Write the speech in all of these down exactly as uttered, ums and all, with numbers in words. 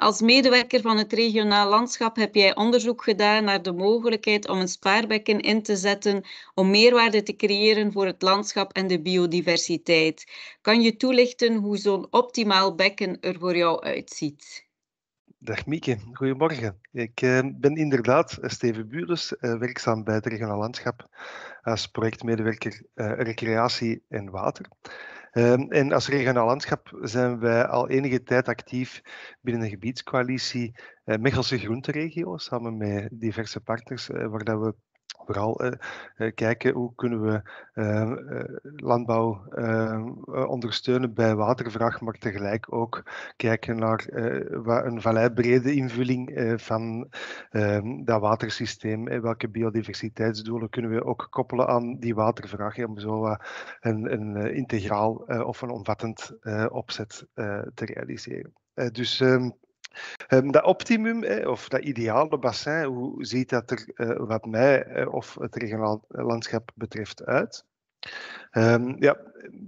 als medewerker van het regionaal landschap heb jij onderzoek gedaan naar de mogelijkheid om een spaarbekken in te zetten om meerwaarde te creëren voor het landschap en de biodiversiteit. Kan je toelichten hoe zo'n optimaal bekken er voor jou uitziet? Dag Mieke, goedemorgen. Ik uh, ben inderdaad Steven Buurles, uh, werkzaam bij het regionaal landschap als projectmedewerker uh, recreatie en water. Uh, en als regionaal landschap zijn wij al enige tijd actief binnen de gebiedscoalitie uh, Mechelse Groenteregio, samen met diverse partners, uh, waar dat we vooral uh, uh, kijken hoe kunnen we uh, uh, landbouw uh, ondersteunen bij watervraag, maar tegelijk ook kijken naar uh, een valleibrede invulling uh, van uh, dat watersysteem. Uh, welke biodiversiteitsdoelen kunnen we ook koppelen aan die watervraag, om zo uh, een, een uh, integraal uh, of een omvattend uh, opzet uh, te realiseren. Uh, dus... Um, Um, dat optimum, eh, of dat ideale bassin, hoe ziet dat er uh, wat mij eh, of het regionaal landschap betreft uit? Um, ja,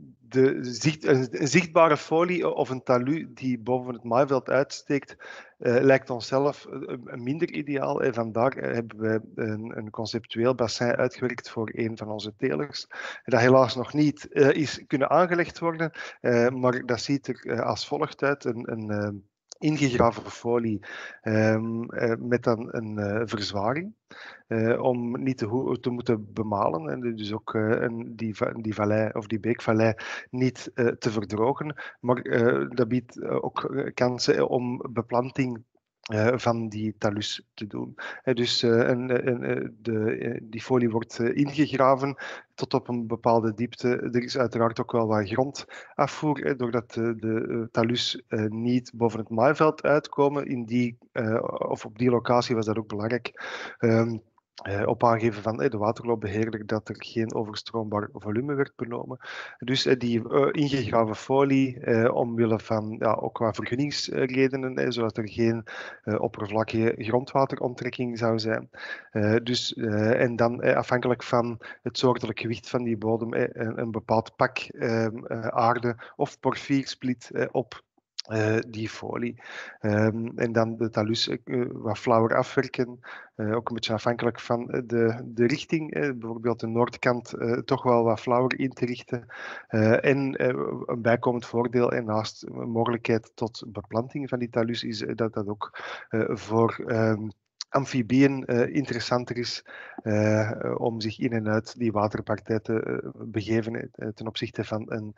de zicht, een, een zichtbare folie of een talus die boven het maaiveld uitsteekt, uh, lijkt onszelf uh, minder ideaal. En vandaar uh, hebben we een, een conceptueel bassin uitgewerkt voor een van onze telers. Dat helaas nog niet uh, is kunnen aangelegd worden, uh, maar dat ziet er uh, als volgt uit. Een, een, uh, ingegraven folie um, uh, met dan een uh, verzwaring. Uh, om niet te, te moeten bemalen en dus ook uh, een, die, die vallei of die beekvallei niet uh, te verdrogen. Maar uh, dat biedt uh, ook kansen om beplanting Uh, van die talus te doen. Uh, dus uh, een, een, de, uh, die folie wordt uh, ingegraven tot op een bepaalde diepte. Er is uiteraard ook wel wat grondafvoer, uh, doordat uh, de uh, talus uh, niet boven het maaiveld uitkomen. In die, uh, of op die locatie was dat ook belangrijk. Um, Uh, op aangeven van uh, de waterloopbeheerder dat er geen overstroombaar volume werd benomen. Dus uh, die uh, ingegraven folie, uh, omwille van ja, ook qua vergunningsredenen, uh, zodat er geen uh, oppervlakkige grondwateronttrekking zou zijn. Uh, dus, uh, en dan uh, afhankelijk van het soortelijk gewicht van die bodem, uh, een, een bepaald pak uh, uh, aarde of porfiersplit uh, op Uh, die folie. Um, en dan de talus uh, wat flauwer afwerken. Uh, ook een beetje afhankelijk van de, de richting. Uh, bijvoorbeeld de noordkant uh, toch wel wat flauwer in te richten. Uh, en uh, een bijkomend voordeel en naast een mogelijkheid tot beplanting van die talus is uh, dat dat ook uh, voor... Um, amfibieën uh, interessanter is uh, om zich in en uit die waterpartij te uh, begeven uh, ten opzichte van een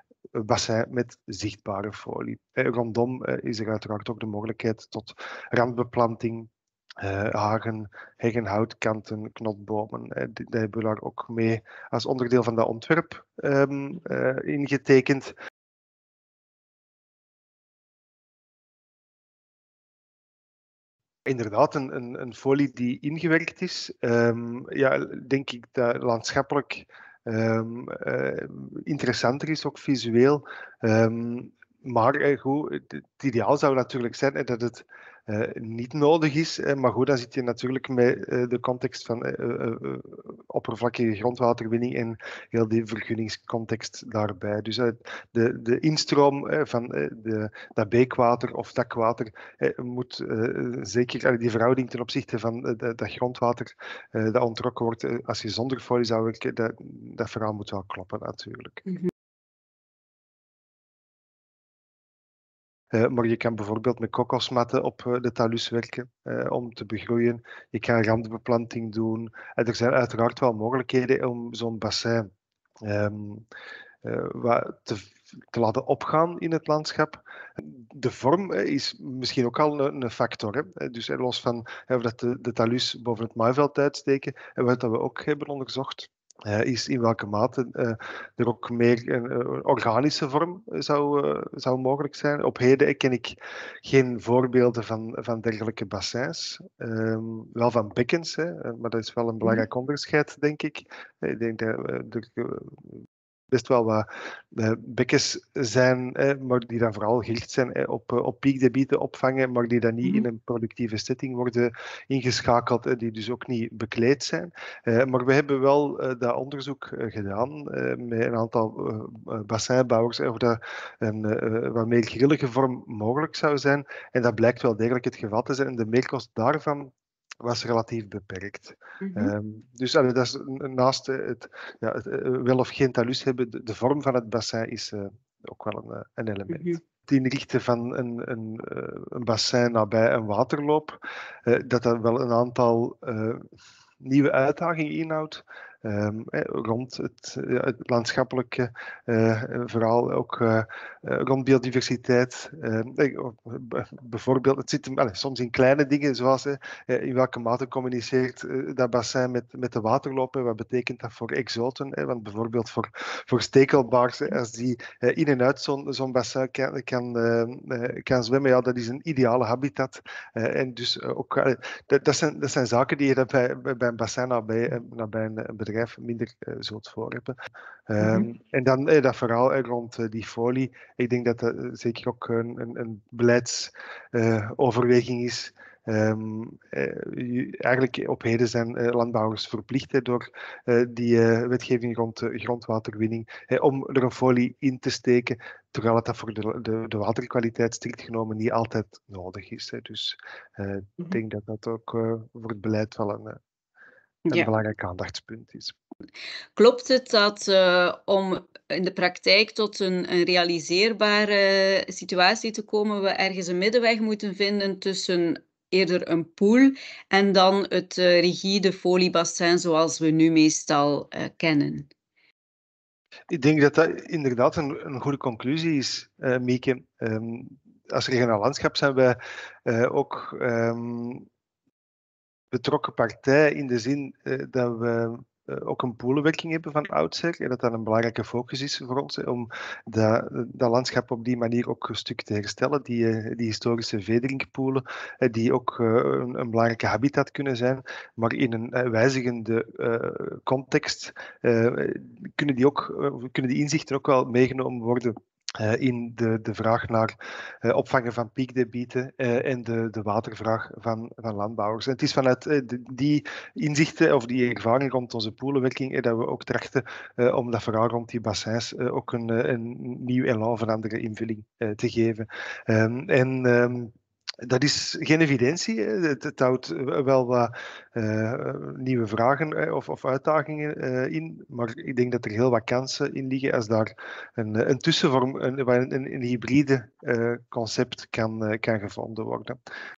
bassin met zichtbare folie. Eh, rondom eh, is er uiteraard ook de mogelijkheid tot randbeplanting, uh, hagen, heggen, houtkanten, knotbomen. Eh, dat hebben we daar ook mee als onderdeel van dat ontwerp um, uh, ingetekend. Inderdaad, een, een, een folie die ingewerkt is. Um, ja, denk ik dat landschappelijk um, uh, interessanter is, ook visueel. Um, maar uh, goed, het, het ideaal zou natuurlijk zijn uh, dat het uh, niet nodig is. Uh, maar goed, dan zit je natuurlijk met uh, de context van uh, uh, uh, oppervlakkige grondwaterwinning en heel die vergunningscontext daarbij. Dus uh, de, de instroom uh, van uh, de, dat beekwater of dakwater uh, moet uh, zeker die verhouding ten opzichte van uh, dat, dat grondwater uh, dat ontrokken wordt, uh, als je zonder folie zou werken, dat, dat verhaal moet wel kloppen natuurlijk. Mm-hmm. Uh, maar je kan bijvoorbeeld met kokosmatten op uh, de talus werken uh, om te begroeien. Je kan randbeplanting doen. En er zijn uiteraard wel mogelijkheden om zo'n bassin um, uh, wat te, te laten opgaan in het landschap. De vorm uh, is misschien ook al een, een factor. Hè? Dus uh, los van uh, dat de, de talus boven het maaiveld uitsteken. En wat we ook hebben onderzocht, Uh, is in welke mate uh, er ook meer een, een organische vorm zou, uh, zou mogelijk zijn. Op heden ken ik geen voorbeelden van, van dergelijke bassins. Um, wel van bekkens, hè, maar dat is wel een belangrijk onderscheid, denk ik. Ik denk dat uh, er best wel wat uh, bekkens zijn, eh, maar die dan vooral gericht zijn eh, op, uh, op piekdebieten opvangen, maar die dan niet Mhm. in een productieve setting worden ingeschakeld, eh, die dus ook niet bekleed zijn. Uh, maar we hebben wel uh, dat onderzoek uh, gedaan uh, met een aantal uh, bassinbouwers, eh, of dat een uh, wat meer grillige vorm mogelijk zou zijn. En dat blijkt wel degelijk het geval te zijn. En de meerkost daarvan was relatief beperkt. Mhm. Um, dus allee, dat is naast het, ja, het uh, wel of geen talus hebben, de, de vorm van het bassin is uh, ook wel een, uh, een element. Mhm. Het inrichten van een, een, uh, een bassin nabij een waterloop, uh, dat dat wel een aantal uh, nieuwe uitdagingen inhoudt. Um, eh, rond het, uh, het landschappelijke uh, verhaal, ook uh, uh, rond biodiversiteit. Uh, bijvoorbeeld, het zit allez, soms in kleine dingen, zoals uh, in welke mate communiceert uh, dat bassin met, met de waterlopen. Wat betekent dat voor exoten? Hè? Want bijvoorbeeld voor, voor stekelbaars, als die uh, in en uit zo'n zo'n bassin kan, kan, uh, kan zwemmen, ja, dat is een ideale habitat. Uh, en dus uh, ook, uh, dat, dat, zijn, dat zijn zaken die je bij, bij een bassin nabij, nabij een, een bedrijf minder uh, zult voor hebben. Um, Mhm. en dan uh, dat verhaal uh, rond uh, die folie. Ik denk dat dat uh, zeker ook een, een, een beleidsoverweging uh, is. Um, uh, eigenlijk op heden zijn uh, landbouwers verplicht hè, door uh, die uh, wetgeving rond uh, grondwaterwinning hè, om er een folie in te steken, terwijl het dat voor de, de, de waterkwaliteit strikt genomen niet altijd nodig is. Hè. Dus uh, ik denk dat dat ook uh, voor het beleid wel een, een Ja. belangrijk aandachtspunt is. Klopt het dat uh, om in de praktijk tot een, een realiseerbare situatie te komen, we ergens een middenweg moeten vinden tussen eerder een pool en dan het uh, rigide foliebassin zoals we nu meestal uh, kennen? Ik denk dat dat inderdaad een, een goede conclusie is, uh, Mieke. Um, als regionaal landschap zijn wij uh, ook um, betrokken partij in de zin uh, dat we uh, ook een poelenwerking hebben van oudsher en dat dat een belangrijke focus is voor ons hè, om dat, dat landschap op die manier ook een stuk te herstellen, die, uh, die historische vedrinkpoelen, uh, die ook uh, een, een belangrijke habitat kunnen zijn, maar in een uh, wijzigende uh, context uh, kunnen, die ook, uh, kunnen die inzichten ook wel meegenomen worden Uh, in de, de vraag naar uh, opvangen van piekdebieten uh, en de, de watervraag van, van landbouwers. En het is vanuit uh, de, die inzichten of die ervaring rond onze poelenwerking uh, dat we ook trachten uh, om dat verhaal rond die bassins uh, ook een, een nieuw elan of een andere invulling uh, te geven. Um, en um, dat is geen evidentie. Het, het houdt wel wat uh, nieuwe vragen of, of uitdagingen uh, in. Maar ik denk dat er heel wat kansen in liggen als daar een, een tussenvorm, een, een, een hybride uh, concept kan, uh, kan gevonden worden.